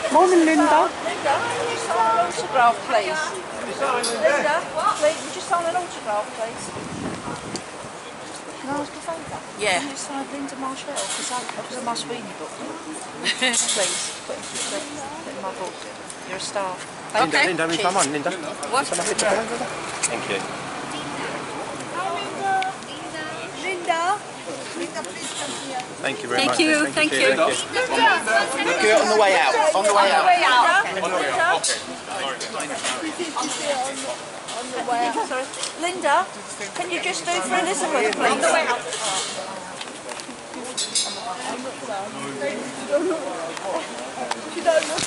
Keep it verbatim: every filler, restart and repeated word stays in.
Morning, Linda. Linda, can you sign an autograph, please? Linda, please, would you sign an autograph, please? Can I ask a favour? Yeah. Can you sign Linda Marshall? Because I'm because of my Sweeney book. Please, put it, put it in my book. You're a star. Thank Okay. you. Linda, Linda, come on, Linda. What? Thank you. Linda. Linda, please come here. Thank you very Thank much. you, thank you. Thank you. Look at it on the way out. On the way out. On the way out. On the way out. Sorry. Linda, can you just do for Elizabeth, please? On the way out. She don't look.